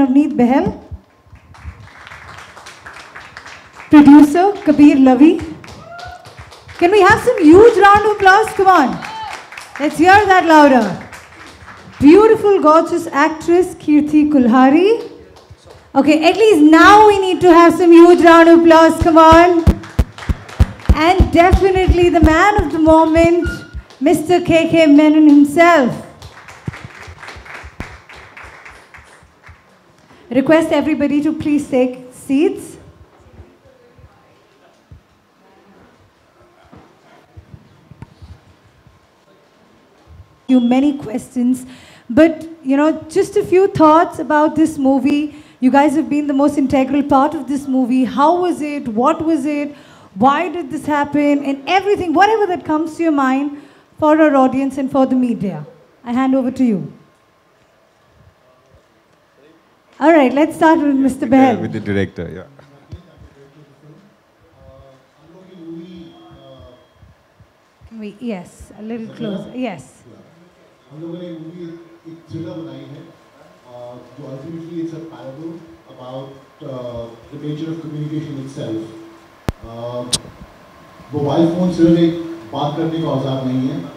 Navneet Behel. Producer Kabir Lavi. Can we have some huge round of applause? Come on. Let's hear that louder. Beautiful, gorgeous actress Kirti Kulhari. Okay, at least now we need to have some huge round of applause. Come on. And definitely the man of the moment, Mr. K.K. Menon himself. Request everybody to please take seats. You many questions, but just a few thoughts about this movie. You guys have been the most integral part of this movie. How was it? What was it? Why did this happen? And everything, whatever that comes to your mind for our audience and for the media. I hand over to you. All right, let's start with Mr. Behel. With the director, yeah. Yes, a little closer. Yes. हम लोगों ने movie एक thriller बनाई है जो ultimately it's a parable about the nature of communication itself. Mobile phone सिर्फ एक बात करने का औजार नहीं है,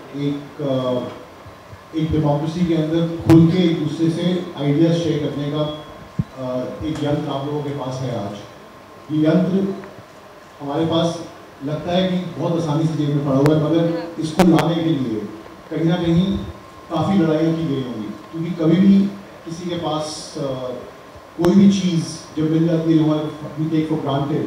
एक डेमोक्रेसी के अंदर खुल के एक दूसरे से आइडियाज शेयर करने का एक यंत्र आप लोगों के पास है। आज ये यंत्र हमारे पास लगता है कि बहुत आसानी से जेब में पड़ा हुआ है, मगर इसको लाने के लिए कहीं ना कहीं काफ़ी लड़ाइयाँ की गई होंगी, क्योंकि कभी भी किसी के पास कोई भी चीज़ जब मिल जाती है we take for granted,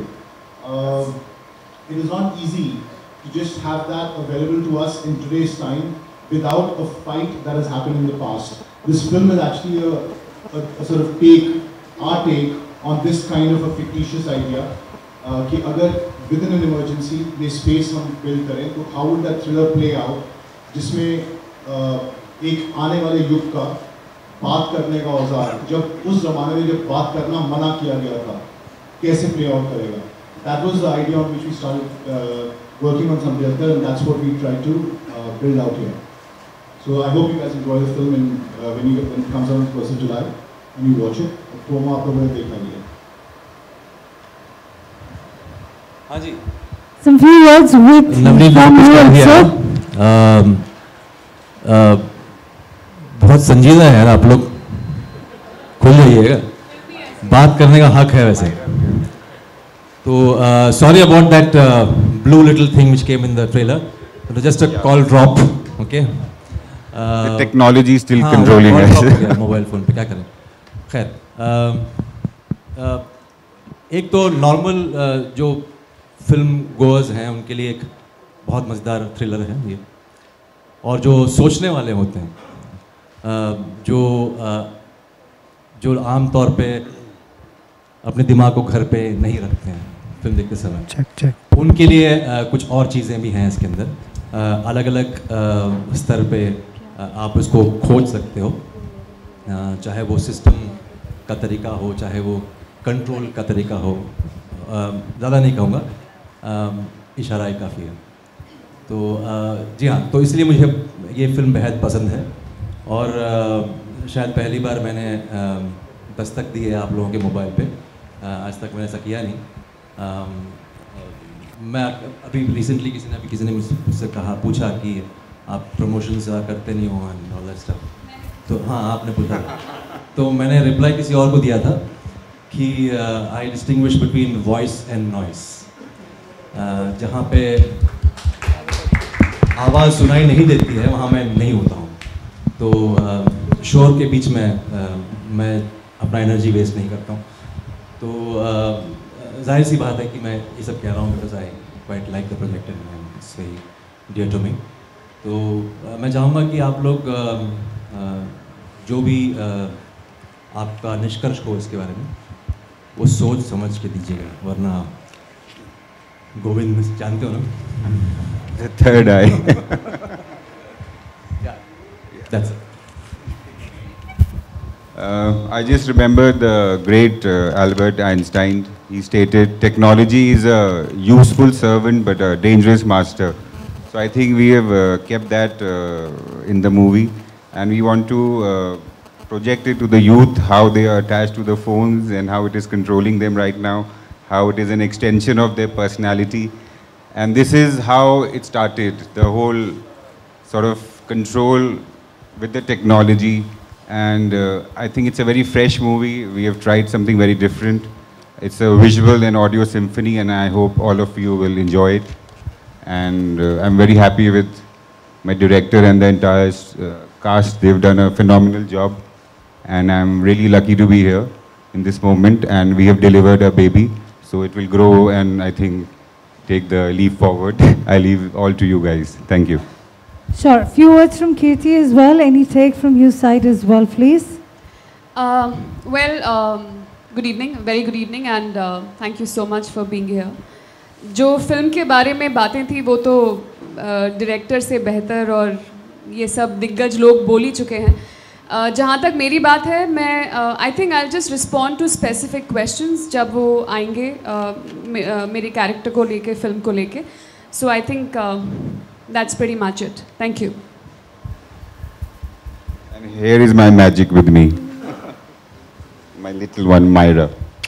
it is not easy to just have that available to us in today's time without a fight that has happened in the past. This film is actually a sort of our take on this kind of a fictitious idea कि अगर within an emergency ये space हम build करें तो how would that thriller play out, जिसमें एक आने वाले युग का बात करने का औजार, जब उस ज़माने में जब बात करना मना किया गया था, कैसे play out करेगा. That was the idea on which we started working on Samyata, and that's what we tried to build out here. So I hope you guys enjoy the film when it comes out on 1st of July and you watch it. Promo आप लोगों ने देखा ही है. हाँ जी. Some few words with from you also. बहुत संजीदा है यार, आप लोग खुल जाइएगा, बात करने का हक है वैसे. तो sorry about that blue little thing which came in the trailer. It was just a call drop, okay. The technology is still controlling us. Mobile phone पे क्या करें. खैर, एक तो नॉर्मल जो फिल्म गोअर्स हैं उनके लिए एक बहुत मज़ेदार थ्रिलर है ये, और जो सोचने वाले होते हैं, जो आम तौर पे अपने दिमाग को घर पे नहीं रखते हैं फिल्म देखते समय, उनके लिए कुछ और चीज़ें भी हैं इसके अंदर. अलग अलग स्तर पे आप उसको खोज सकते हो, चाहे वो सिस्टम का तरीका हो, चाहे वो कंट्रोल का तरीका हो. ज़्यादा नहीं कहूँगा, इशारा ही काफ़ी है. तो जी हाँ, तो इसलिए मुझे ये फिल्म बेहद पसंद है, और शायद पहली बार मैंने दस्तक दी है आप लोगों के मोबाइल पे. आज तक मैंने ऐसा किया नहीं. मैं अभी रिसेंटली किसी ने मुझसे पूछा कि आप प्रमोशंस करते नहीं हो एंड ऑल दैट स्टफ. तो हाँ, आपने पूछा, तो मैंने रिप्लाई किसी और को दिया था कि I distinguish between voice and noise. जहाँ पे आवाज़ सुनाई नहीं देती है वहाँ मैं नहीं होता हूँ. तो शोर के बीच में मैं अपना एनर्जी वेस्ट नहीं करता हूँ. तो जाहिर सी बात है कि मैं ये सब कह रहा हूँ because I quite like the project and it's very dear to me. तो मैं चाहूँगा कि आप लोग जो भी आपका निष्कर्ष हो इसके बारे में वो सोच समझ के दीजिएगा, वरना गोविंद जानते हो ना, The third eye. Yeah, that's it. I just remember the great Albert Einstein. He stated, technology is a useful servant but a dangerous master. So I think we have kept that in the movie, and we want to projected to the youth, how they are attached to the phones and how it is controlling them right now, how it is an extension of their personality. And this is how it started, the whole sort of control with the technology. And I think it's a very fresh movie. We have tried something very different. It's a visual and audio symphony, and I hope all of you will enjoy it. And I'm very happy with my director and the entire cast. They've done a phenomenal job, and I'm really lucky to be here in this moment. And we have delivered a baby, so it will grow and I think take the leap forward. I leave all to you guys. Thank you. Sure. Few words from Kirti as well. Any take from your side as well, please? Good evening, very good evening, and thank you so much for being here. जो film के बारे में बातें थी वो तो director से बेहतर और ये सब दिग्गज लोग बोल ही चुके हैं. जहाँ तक मेरी बात है, मैं I think I just respond to specific questions जब वो आएंगे मेरे कैरेक्टर को लेके, फिल्म को लेके. So I think that's pretty much it. Thank you. And here is my magic with me. My little one, Myra.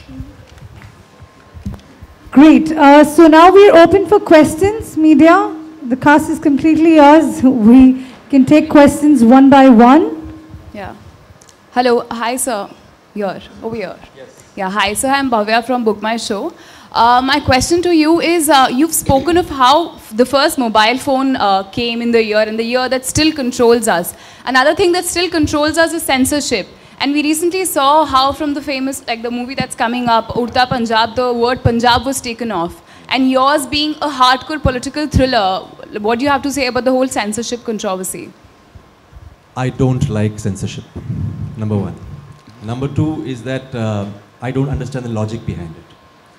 Great. So now we're open for questions, media. The cast is completely yours. We can take questions one by one. Yeah. Hello. Hi, sir. Here. Over here. Yes. Yeah. Hi, sir. I'm Bhavya from Book My Show. My question to you is, you've spoken of how the first mobile phone came in the year that still controls us. Another thing that still controls us is censorship. And we recently saw how from the famous, like the movie that's coming up, Udta Punjab, the word Punjab was taken off. And yours being a hardcore political thriller, what do you have to say about the whole censorship controversy? I don't like censorship, number one. Number two is that I don't understand the logic behind it.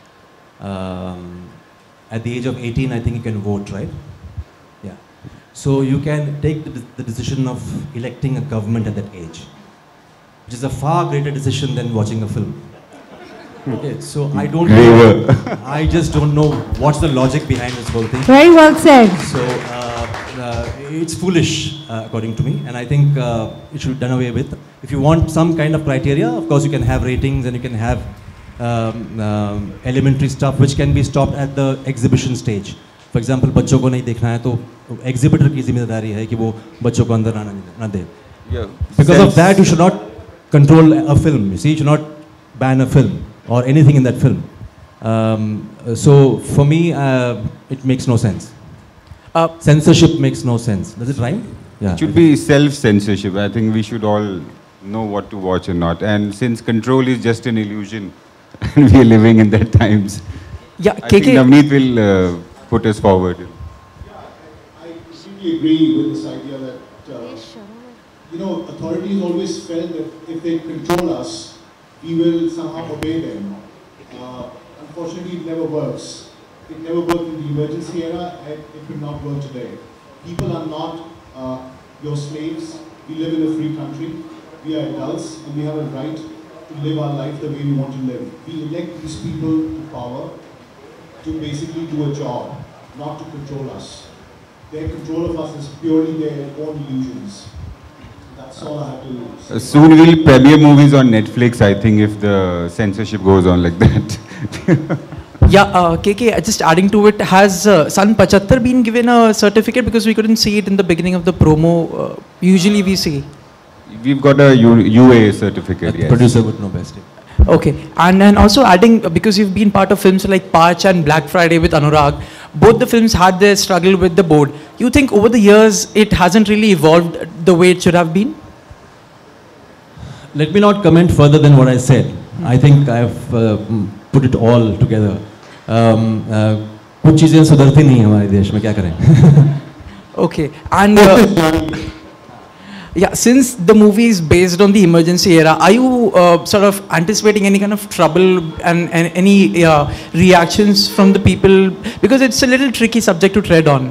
At the age of 18, I think you can vote, right? Yeah. So you can take the decision of electing a government at that age, which is a far greater decision than watching a film. Okay, so I don't know, I just don't know what's the logic behind this whole thing. Very well said. So it's foolish, according to me, and I think it should be done away with. If you want some kind of criteria, of course you can have ratings and you can have elementary stuff which can be stopped at the exhibition stage. For example, बच्चों को नहीं देखना है तो exhibitor की जिम्मेदारी है कि वो बच्चों को अंदर ना दे. Because of that, you should not control a film. You see, you should not ban a film or anything in that film. So for me, it makes no sense. Censorship makes no sense. Does it rhyme? Yeah. It should be self-censorship. I think we should all know what to watch and not. And since control is just an illusion, and we are living in that times, yeah, I think Navneet will put us forward. I completely agree with this idea that, authorities always felt that if they control us, we will somehow obey them. Unfortunately, it never works. It never worked in the emergency era, and it could not work today. People are not your slaves. We live in a free country. We are adults, and we have a right to live our life the way we want to live. We elect these people to power to basically do a job, not to control us. Their control of us is purely their own illusions. That's all I have to say. Soon we'll premiere movies on Netflix, I think, if the censorship goes on like that. Yeah, KK, just adding to it, has San 75 been given a certificate? Because we couldn't see it in the beginning of the promo. Usually we see. We've got a UA certificate, yes. Producer would know best. Okay, and then also adding, because you've been part of films like Parch and Black Friday with Anurag, both the films had their struggle with the board. You think over the years it hasn't really evolved the way it should have been? Let me not comment further than what I said. I think I've put it all together. कुछ चीजें सुधरती नहीं हैं हमारे देश में, क्या करें? Okay, and yeah, since the movie is based on the emergency era, are you sort of anticipating any kind of trouble and any reactions from the people? Because it's a little tricky subject to tread on.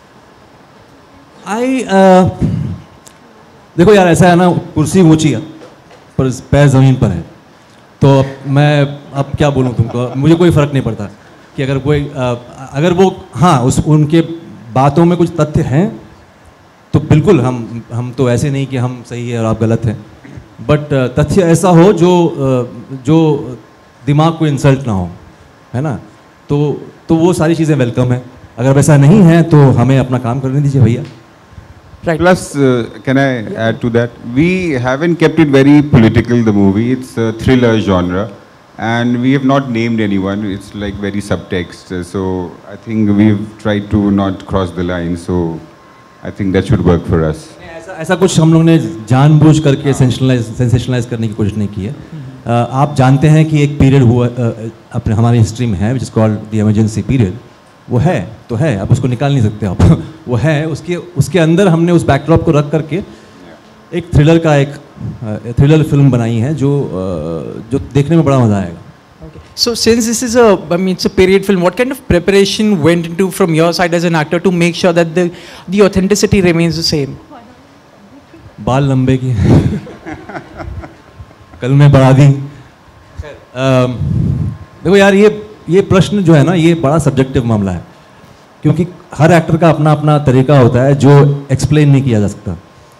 देखो यार, ऐसा है ना, कुर्सी ऊंची है पर पैर ज़मीन पर है, तो मैं अब क्या बोलूँ तुमको, मुझे कोई फ़र्क नहीं पड़ता कि अगर कोई अगर वो उनके बातों में कुछ तथ्य हैं तो बिल्कुल हम तो ऐसे नहीं कि हम सही है और आप गलत हैं. बट तथ्य ऐसा हो जो दिमाग को इंसल्ट ना हो, है ना? तो वो सारी चीज़ें वेलकम है। अगर वैसा नहीं है तो हमें अपना काम करने दीजिए भैया। Right. Plus, can I add to that? We haven't kept it very political, the movie. It's a thriller genre. And we have not named anyone. It's like very subtext. So I think we've tried to not cross the line. So I think that should work for us. ऐसा कुछ हम लोग ने जानबूझ करके sensationalise करने की कोशिश नहीं की है। आप जानते हैं कि एक पीरियड हुआ अपने हमारी हिस्ट्री में है, which is called the emergency period. वो है तो है, आप उसको निकाल नहीं सकते आप। वो है, उसके अंदर हमने उस बैकड्रॉप को रख करके एक थ्रिलर फिल्म बनाई है जो देखने में बड़ा मज़ा आएगा। So since this is it's a period film, what kind of preparation went into from your side as an actor to make sure that the authenticity remains the same? बाल लंबे की कल मैं बढ़ा दी। देखो यार, ये प्रश्न जो है ना, ये बड़ा सब्जेक्टिव मामला है, क्योंकि हर एक्टर का अपना अपना तरीका होता है जो एक्सप्लेन नहीं किया जा सकता।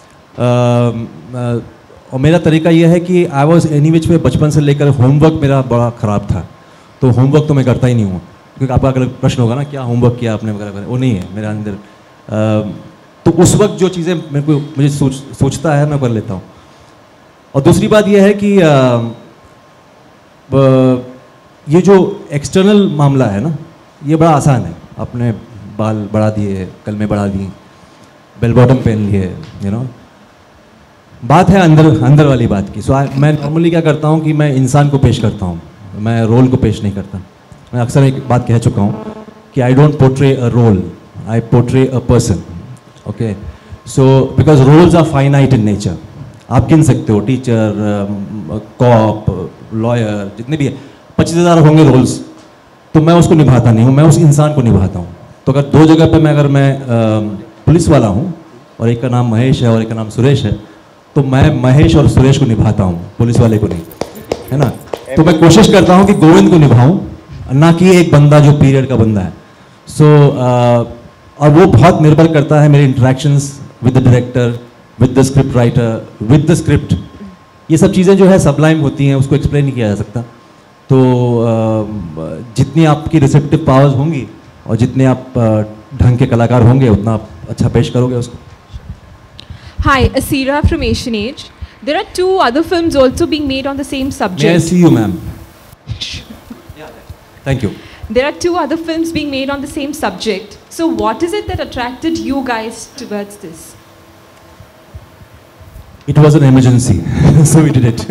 और मेरा तरीका ये है कि आई वॉज एनी विच वे, बचपन से लेकर होमवर्क मेरा बड़ा ख़राब था, तो होमवर्क तो मैं करता ही नहीं हूँ। क्योंकि आपका अगर प्रश्न होगा ना, क्या होमवर्क किया आपने वगैरह, वो नहीं है मेरे अंदर। तो उस वक्त जो चीज़ें मुझे सोचता है मैं कर लेता हूँ। और दूसरी बात यह है कि ये जो एक्सटर्नल मामला है ना, ये बड़ा आसान है। आपने बाल बढ़ा दिए, कल में बढ़ा दिए, बेल बॉटम पहन लिए, यू नो, बात है अंदर वाली बात की। मैं नॉर्मली क्या करता हूँ कि मैं इंसान को पेश करता हूँ, मैं रोल को पेश नहीं करता। मैं अक्सर एक बात कह चुका हूँ कि I don't portray a role, I portray a person. Okay, so because roles are finite in nature. आप गिन सकते हो, टीचर, कॉप, लॉयर, जितने भी 25,000 होंगे रोल्स, तो मैं उसको निभाता नहीं हूँ, मैं उस इंसान को निभाता हूँ। तो अगर दो जगह पे मैं पुलिस वाला हूँ और एक का नाम महेश है और एक का नाम सुरेश है, तो मैं महेश और सुरेश को निभाता हूँ, पुलिस वाले को नहीं, है ना? तो मैं कोशिश करता हूँ कि गोविंद को निभाऊँ, ना कि एक बंदा जो पीरियड का बंदा है। और वो बहुत निर्भर करता है मेरे interactions with the director, with the script writer, with the script. ये सब चीज़ें जो है सबलाइम होती हैं, उसको एक्सप्लेन नहीं किया जा सकता। तो जितनी आपकी रिसेप्टिव पावर्स होंगी और जितने आप ढंग के कलाकार होंगे, उतना आप अच्छा पेश करोगे उसको। Hi, Asira from Asian Age. There are 2 other films also being made on the same subject. May I see you, ma'am? Thank you. There are 2 other films being made on the same subject. So what is it that attracted you guys towards this? It was an emergency, so we did it.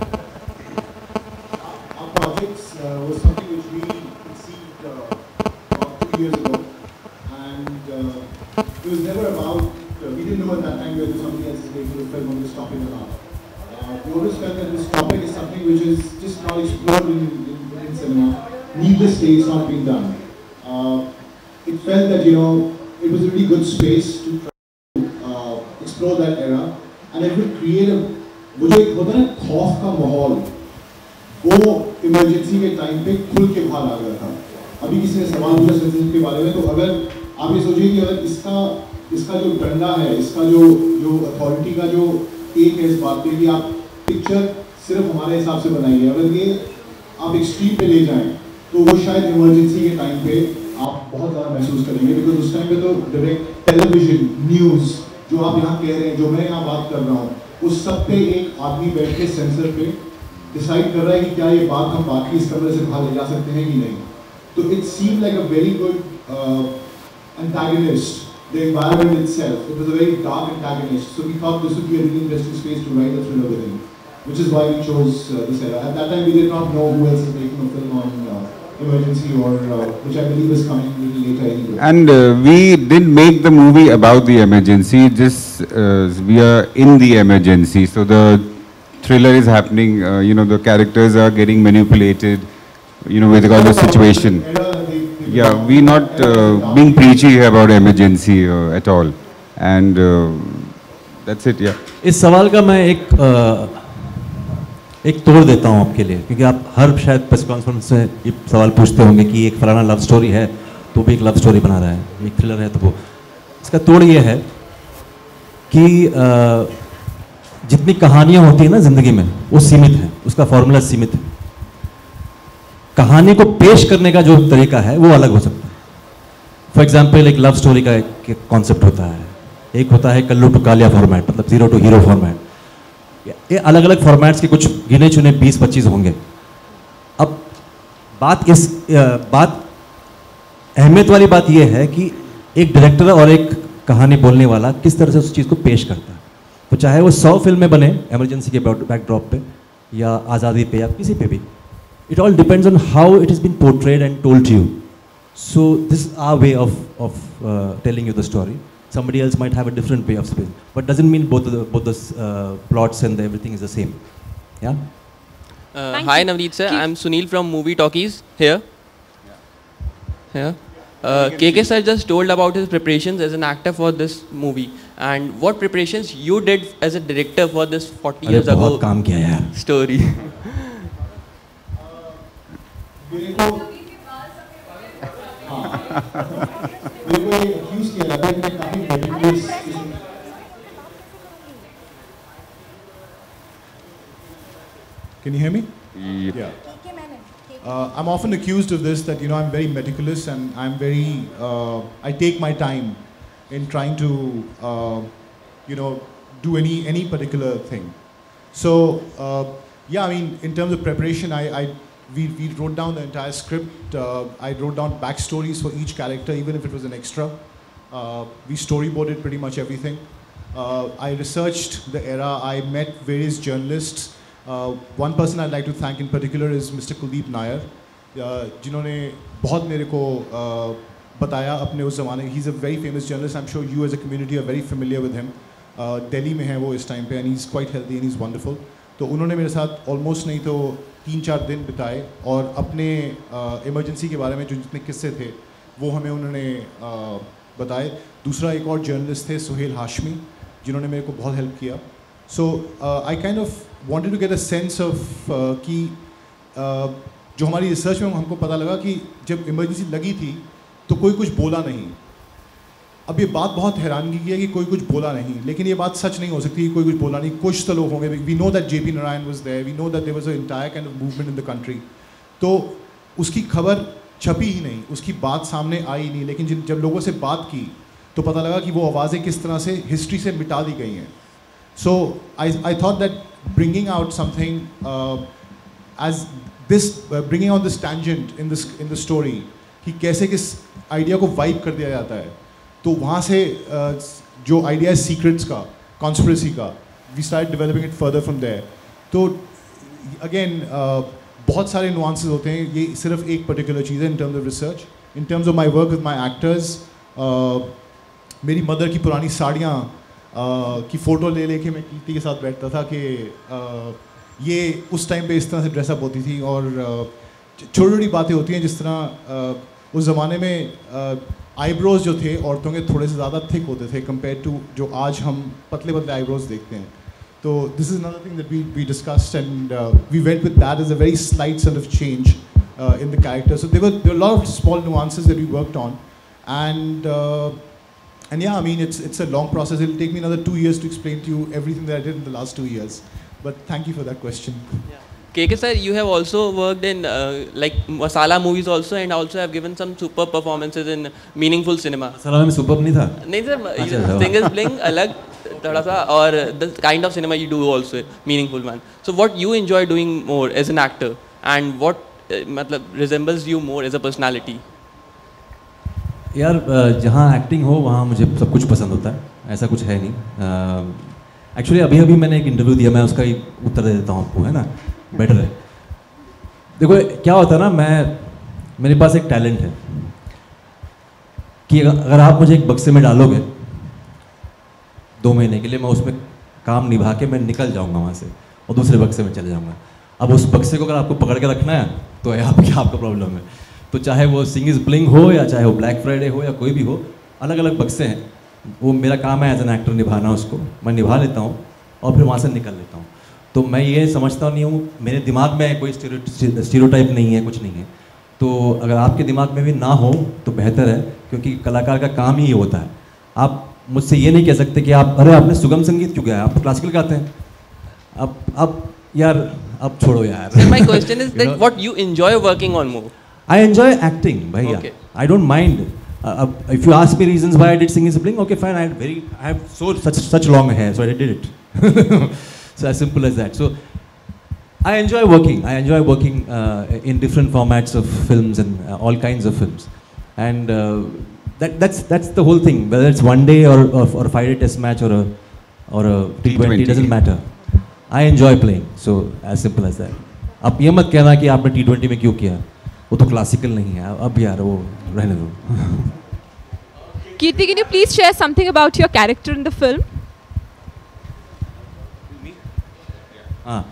Our projects was something which we conceived about 2 years ago, and it was never about. We didn't know at that time whether somebody else is making a film on this topic or not. We always felt that this topic is something which is just not explored in cinema. Needless to say, it's not being done. It felt that, you know, it was a really good space to try to explore that era, and it would create मुझे एक होता है ना खौफ का माहौल, वो emergency के टाइम पे खुल के बाहर आ गया था। अभी किसी ने सवाल पूछा सेंसरशिप के बारे में, तो अगर आप ये सोचिए कि अगर इसका जो डंडा है, इसका जो अथॉरिटी का जो एक है इस बात पे कि आप पिक्चर सिर्फ हमारे हिसाब से बनाई है, अगर ये आप एक्सट्रीम पे ले जाएं तो वो शायद इमरजेंसी के टाइम पे आप बहुत ज़्यादा महसूस करेंगे। बिकॉज उस टाइम पे तो डायरेक्ट टेलीविजन, न्यूज़, जो आप यहाँ कह रहे हैं, जो मैं यहाँ बात कर रहा हूँ, उस सब पे एक आदमी बैठ के सेंसर पे डिसाइड कर रहा है कि क्या ये बात हम बाकी इस कमरे से बाहर ले जा सकते हैं कि नहीं। तो it seem like a very good antagonist. The environment itself, it was a very dark antagonist, so we thought this would be a really interesting space to write a thriller within, which is why we chose this era. At that time we did not know who else is making a film on emergency, or which I believe is coming a little later anyway. And we didn't make the movie about the emergency, just we are in the emergency, so the thriller is happening, you know, the characters are getting manipulated, you know, with all the situation. Yeah, we're not being preachy about emergency at all, and that's it. Yeah. इस सवाल का मैं एक तोड़ देता हूँ आपके लिए, क्योंकि आप हर शायद प्रेस कॉन्फ्रेंस में ये सवाल पूछते होंगे कि एक फलाना लव स्टोरी है तो भी एक लव स्टोरी बना रहा है, एक थ्रिलर है तो वो। इसका तोड़ ये है कि जितनी कहानियां होती है ना जिंदगी में वो सीमित है, उसका फॉर्मूला सीमित है। कहानी को पेश करने का जो तरीका है वो अलग हो सकता है। फॉर एग्जाम्पल एक लव स्टोरी का एक कॉन्सेप्ट होता है, एक होता है कल्लू टू कालिया फॉर्मेट, मतलब 0 to हीरो फॉर्मेट। ये अलग अलग फॉर्मेट्स के कुछ गिने चुने 20-25 होंगे। अब बात अहमियत वाली बात यह है कि एक डायरेक्टर और एक कहानी बोलने वाला किस तरह से उस चीज़ को पेश करता है। तो चाहे वो 100 फिल्में बने इमरजेंसी के बैकड्रॉप पे या आज़ादी पे या किसी पे भी, it all depends on how it is been portrayed and told to you. So this our way of telling you the story. Somebody else might have a different way of speaking, but doesn't mean both the plots and everything is the same. Yeah. Hi Navneet sir, I'm Sunil from Movie Talkies here. KK sir just told about his preparations as an actor for this movie, and what preparations you did as a director for this 40 years ago बहुत काम किया यार story. Can you hear me? Yep. Yeah. I'm often accused of this, that I'm very meticulous and I'm very I take my time in trying to do any particular thing. So yeah, I mean, in terms of preparation, we wrote down the entire script. I wrote down backstories for each character, even if it was an extra. We storyboarded pretty much everything. I researched the era. I met various journalists. One person I'd like to thank in particular is Mr. Kuldeep Nair, जिन्होंने बहुत मेरे को बताया अपने उस ज़माने. He's a very famous journalist. I'm sure you as a community are very familiar with him. Delhi में है वो इस टाइम पे, and he's quite healthy and he's wonderful. तो उन्होंने मेरे साथ almost नहीं तो 3-4 दिन बिताए और अपने इमरजेंसी के बारे में जो जितने किस्से थे वो हमें उन्होंने बताए. दूसरा एक और जर्नलिस्ट थे सुहेल हाशमी, जिन्होंने मेरे को बहुत हेल्प किया. So I kind of wanted to get a sense of कि जो हमारी रिसर्च में हमको पता लगा कि जब इमरजेंसी लगी थी तो कोई कुछ बोला नहीं. अब ये बात बहुत हैरानगी की है कि कोई कुछ बोला नहीं, लेकिन ये बात सच नहीं हो सकती कि कोई कुछ बोला नहीं. कुछ तो लोग होंगे. We know that JP Narayan was there, we know that there was an entire kind of movement in the country. तो उसकी खबर छपी ही नहीं, उसकी बात सामने आई नहीं. लेकिन जब लोगों से बात की तो पता लगा कि वो आवाज़ें किस तरह से हिस्ट्री से मिटा दी गई हैं. So I thought that bringing out something as this, bringing out this tangent in the story, कि कैसे किस आइडिया को वाइप कर दिया जाता है, तो वहाँ से जो आइडिया है सीक्रेट्स का, कॉन्स्पिरेसी का, we started developing it further from there. तो again बहुत सारे nuances होते हैं. ये सिर्फ एक particular चीज़ है in terms of research. In terms of my work with my actors, मेरी मदर की पुरानी साड़ियाँ की फ़ोटो ले लेके मैं कीर्ति के साथ बैठता था कि ये उस टाइम पे इस तरह से ड्रेसअप होती थी. और छोटी छोटी बातें होती हैं, जिस तरह उस ज़माने में आईब्रोज जो थे औरतों के थोड़े से ज़्यादा थिक होते थे कंपेयर टू जो आज हम पतले पतले आईब्रोज देखते हैं. तो this is another thing that we discussed and we went with that as a very slight sort of change in the character. So there were lot of small nuances that we worked on. And yeah, I mean, it's a long process. It'll take me another 2 years to explain to you everything that I did in the last 2 years. But thank you for that question. Yeah. KK sir, you have also worked in like masala movies also, and also have given some superb performances in meaningful cinema. masala में superb नहीं था? नहीं sir, thing is bling अलग थोड़ा सा, और the kind of cinema you do also meaningful one. So what you enjoy doing more as an actor, and what मतलब resembles you more as a personality? यार जहाँ एक्टिंग हो वहाँ मुझे सब कुछ पसंद होता है, ऐसा कुछ है नहीं. एक्चुअली अभी मैंने एक इंटरव्यू दिया, मैं उसका ही उत्तर दे देता हूँ आपको, है ना, बेटर है. देखो क्या होता है ना, मेरे पास एक टैलेंट है कि अगर आप मुझे एक बक्से में डालोगे 2 महीने के लिए, मैं उसमें काम निभा के मैं निकल जाऊँगा वहाँ से और दूसरे बक्से में चले जाऊँगा. अब उस बक्से को अगर आपको पकड़ के रखना है तो आपका प्रॉब्लम है. तो चाहे वो सिंग इज़ ब्लिंग हो या चाहे वो ब्लैक फ्राइडे हो या कोई भी हो, अलग अलग बक्से हैं. वो मेरा काम है एज एन एक्टर निभाना, उसको मैं निभा लेता हूँ और फिर वहाँ से निकल लेता हूँ. तो मैं ये समझता नहीं हूँ, मेरे दिमाग में कोई स्टीरियोटाइप नहीं है, कुछ नहीं है. तो अगर आपके दिमाग में भी ना हो तो बेहतर है, क्योंकि कलाकार का काम ही ये होता है. आप मुझसे ये नहीं कह सकते कि आप अरे आपने सुगम संगीत क्यों गाया, आप तो क्लासिकल गाते हैं. अब यार अब छोड़ो यार. My question is like what you enjoy working on more. I enjoy acting, bhaiya. Okay. I don't mind. If you ask me reasons why I did Singing Sibling, okay, fine. I have such long hair, so I did it. So as simple as that. So I enjoy working. I enjoy working in different formats of films and all kinds of films, and that's the whole thing. Whether it's one day or a 5-day test match or a T20, doesn't matter. I enjoy playing. So as simple as that. आप ये मत कहना कि आपने T20 में क्यों किया, वो तो क्लासिकल नहीं है. अब यार वो रहने दो. Kirti, can you please share something about your character in the film? हाँ.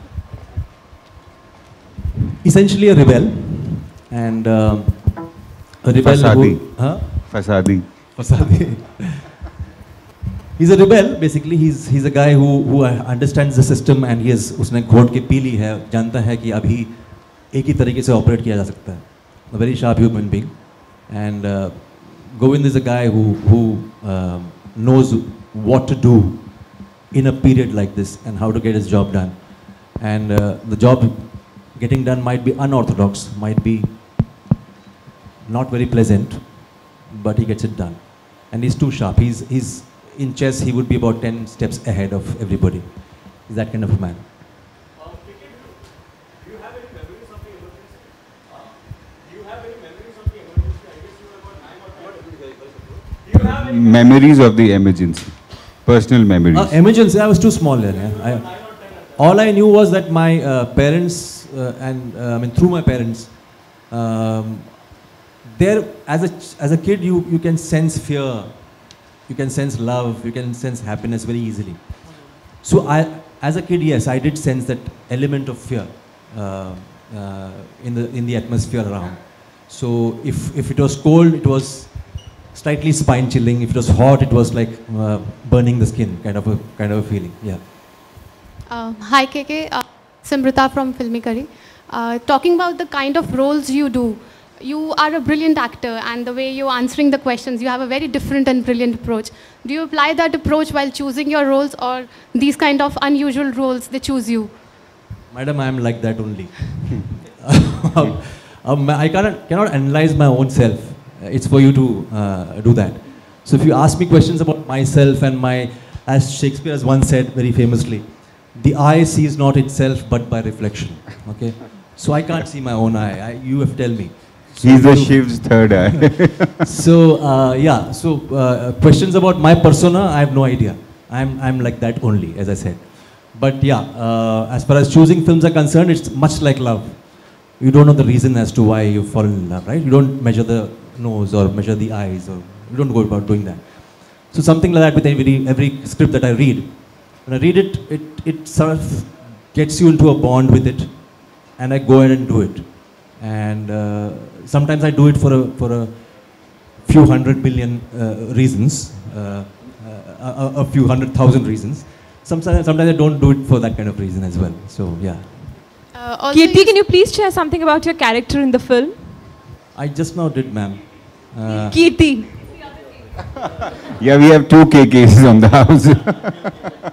Essentially a rebel, and a rebel Fasadi. Huh? Fasadi. Fasadi. He's a rebel. Basically, he's a guy who understands the system, and उसने घोट के P ली है, जानता है कि अभी एक ही तरीके से ऑपरेट किया जा सकता है. A very sharp human being, and Govind is a guy who knows what to do in a period like this and how to get his job done. And the job getting done might be unorthodox, might be not very pleasant, but he gets it done. And he's too sharp. He's in chess, he would be about 10 steps ahead of everybody. He's that kind of a man. Do you have any memories of the emergency? Do you have any memories of the emergency? I guess you were about 9 or 10. Do you have any Memories of the emergency. Personal memories. Emergency, I was too small then. All I knew was that my parents, through my parents, there as a kid you can sense fear, you can sense love, you can sense happiness very easily. So as a kid, yes, I did sense that element of fear in the atmosphere around. So if it was cold, it was slightly spine chilling. If it was hot, it was like burning the skin, kind of a feeling. Yeah. Hi KK, Simrita from Filmy Curry. Talking about the kind of roles you do, you are a brilliant actor, and the way you're answering the questions, you have a very different and brilliant approach. Do you apply that approach while choosing your roles, or these kind of unusual roles, they choose you? Madam, I am like that only. I cannot analyze my own self. It's for you to do that. So if you ask me questions about myself and as Shakespeare has once said very famously, the eye sees not itself but by reflection. Okay, so I can't see my own eye. You have to tell me. So He's the Shiv's third eye. So yeah. So questions about my persona, I have no idea. I'm like that only, as I said. But yeah, as far as choosing films are concerned, it's much like love. You don't know the reason as to why you fall in love, right? You don't measure the nose or measure the eyes, or you don't go about doing that. So something like that with every script that I read. When I read it, it sort of gets you into a bond with it, and I go ahead and do it. And sometimes I do it for a few 100 million reasons, a few 100,000 reasons. Sometimes I don't do it for that kind of reason as well. So yeah. Kirti, can you please share something about your character in the film? I just now did, ma'am. Kirti. Yeah, we have 2 KKs on the house.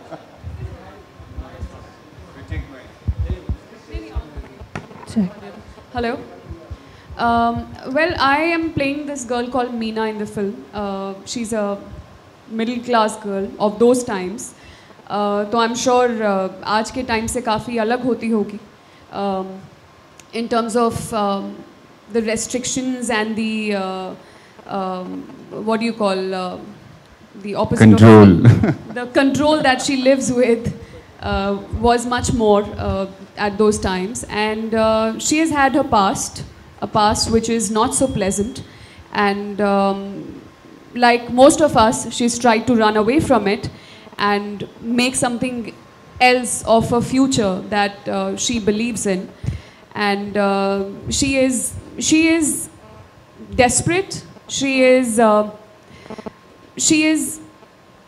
Hello. Well, I am playing this girl called Meena in the film. She's a middle class girl of those times. So I'm sure आज के time से काफ़ी अलग होती होगी. In terms of the restrictions and the what do you call the opposite control. of the control that she lives with was much more at those times, and she has had her past, a past which is not so pleasant, and like most of us, she's tried to run away from it and make something else of a future that she believes in, and she is desperate. She is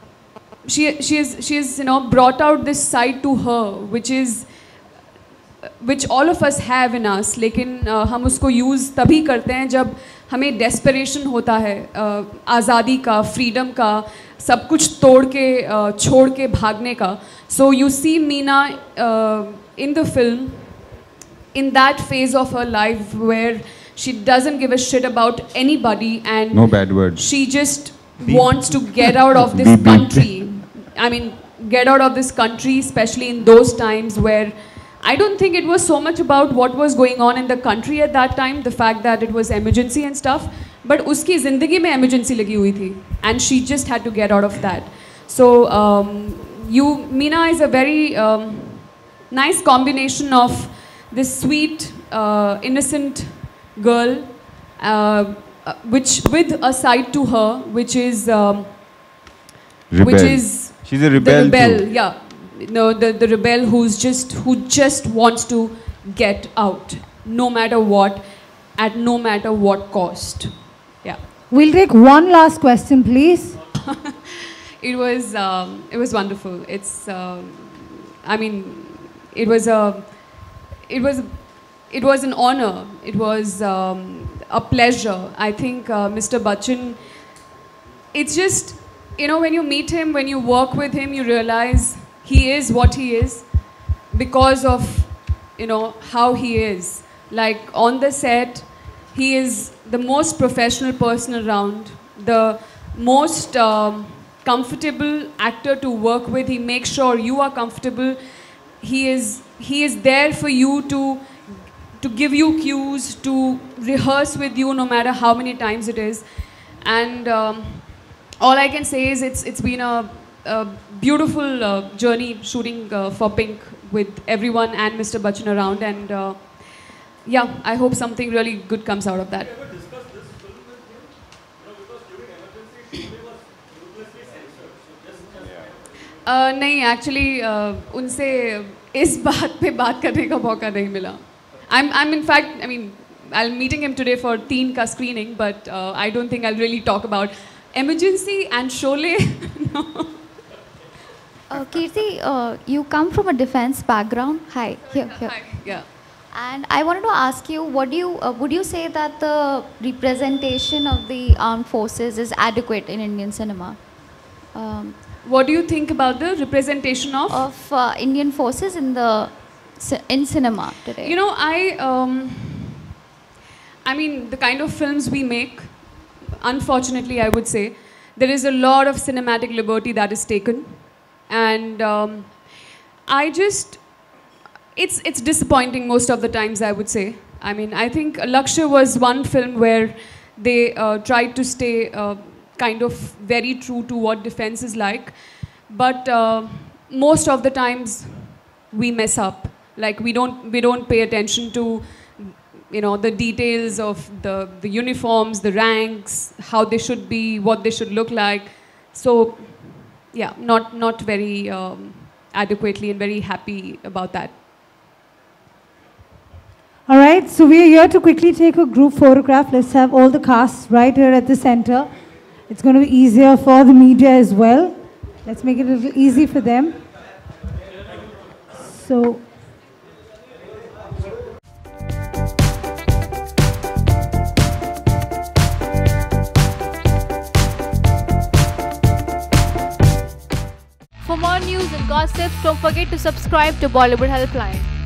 brought out this side to her, which is which all of us have in us, लेकिन हम उसको use तभी करते हैं जब हमें desperation होता है, आज़ादी का, freedom का, सब कुछ तोड़ के छोड़ के भागने का. So you see Meena in the film in that phase of her life where she doesn't give a shit about anybody and no bad words. She just wants to get out of this country. I mean, get out of this country, especially in those times where I don't think it was so much about what was going on in the country at that time, the fact that it was emergency and stuff, but uski zindagi mein emergency lagi hui thi, and she just had to get out of that. So Meena is a very nice combination of this sweet, innocent girl, which with a side to her, which is she's a rebel. The rebel, too. yeah. No, the rebel who just wants to get out, no matter what, at no matter what cost. Yeah. We'll take one last question, please. It was wonderful. It's I mean, it was an honor. It was a pleasure. I think Mr. Bachchan, it's just, you know, when you meet him, when you work with him, you realize he is what he is because of, you know, how he is. Like on the set, he is the most professional person around, the most comfortable actor to work with. He makes sure you are comfortable. He is there for you to give you cues, to rehearse with you no matter how many times it is. And all I can say is it's been a beautiful journey shooting for Pink with everyone and Mr. Bachchan around, and yeah, I hope something really good comes out of that. नहीं, actually उनसे इस बात पे बात करने का मौका नहीं मिला. I'm in fact, I mean, I'm meeting him today for 3 का screening, but I don't think I'll really talk about Emergency and Sholay. No. Kirti, you come from a defense background. Hi, here. Hi, yeah. And I wanted to ask you, would you say that the representation of the armed forces is adequate in Indian cinema? What do you think about the representation of Indian forces in cinema today? You know, I mean, the kind of films we make, unfortunately, I would say, there is a lot of cinematic liberty that is taken. And it's disappointing most of the times, I would say. I mean, I think Lakshya was one film where they tried to stay kind of very true to what defense is like. But most of the times we mess up. Like we don't pay attention to, you know, the details of the uniforms, the ranks, how they should be, what they should look like. So yeah, not very adequately and very happy about that. All right, so we are here to quickly take a group photograph. Let's have all the cast right here at the center. It's going to be easier for the media as well. Let's make it a little easy for them. So. For more news and gossips, don't forget to subscribe to Bollywood Helpline.